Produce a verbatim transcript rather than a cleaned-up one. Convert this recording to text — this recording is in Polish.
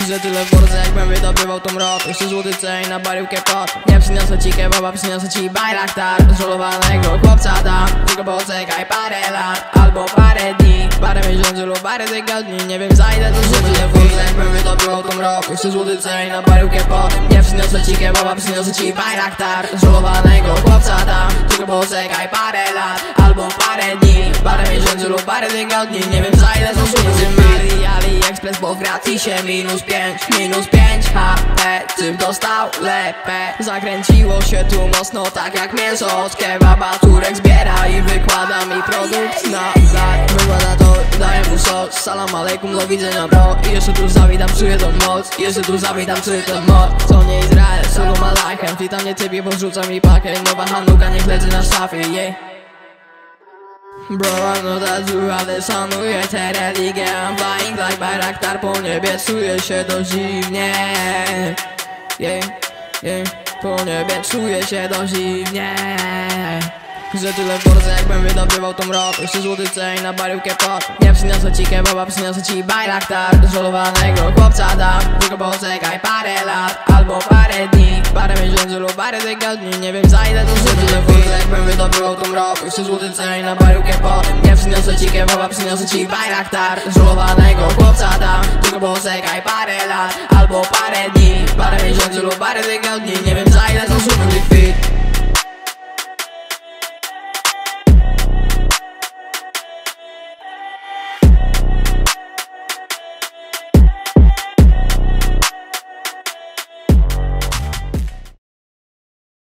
Że tyle forsy jakbym wydobywał tą rok. Jeszcze złoty ceń na baryłkę pot. Nie przyniosę ci kebaba, przyniosę ci bajraktar żolowanego chłopca dam. Tylko poczekaj parę lat albo parę dni, parę miesięcy lub parę tygodni. Nie wiem za ile to życie. Tyle forsy jakbym wydobywał tą rok. Jeszcze złoty ceń na baryłkę pot. Nie przyniosę ci kebaba, przyniosę ci bajraktar żolowanego chłopca dam. Tylko poczekaj parę lat albo parę dni, parę miesięcy lub parę tygodni. Nie wiem za ile to życie. AliExpress, bo w gratisie minus pięć, minus pięć H P. Typ dostał lepę. Zakręciło się tu mocno, tak jak mięso od kebaba. Turek zbiera i wykłada mi produkt na tak. Wykłada to, daję mu sos. Salam alejkum, do widzenia bro. I jeszcze tu zawitam, czuję tą moc. I jeszcze tu zawitam, czuję tą moc. To nie Izrael, solo malachem. Wita mnie typie, podrzuca mi pakę. Nowa Hanuka, niech leży na szafie, yeah. Bro, I know that you ale szanuję tę religię. I'm flying like Bayraktar po niebie, czuję się dość dziwnie. Yeah, yeah, po niebie czuję się dość dziwnie. Że tyle forsy jakbym wydobywał tą rok. Jeszcze złoty ceń na baryłkę pot. Nie przyniosę ci kebaba, przyniosę ci bajraktar żolowanego chłopca dam. Tylko poczekaj parę lat albo parę dni, parę miesięcy lub parę tygodni. Nie wiem za ile to życie. Tyle forsy jakbym wydobywał tą rok. Jeszcze złoty ceń na baryłkę pot. Nie przyniosę ci kebaba, przyniosę ci bajraktar żolowanego chłopca dam. Tylko poczekaj parę lat albo parę dni, parę miesięcy lub parę tygodni. Nie wiem za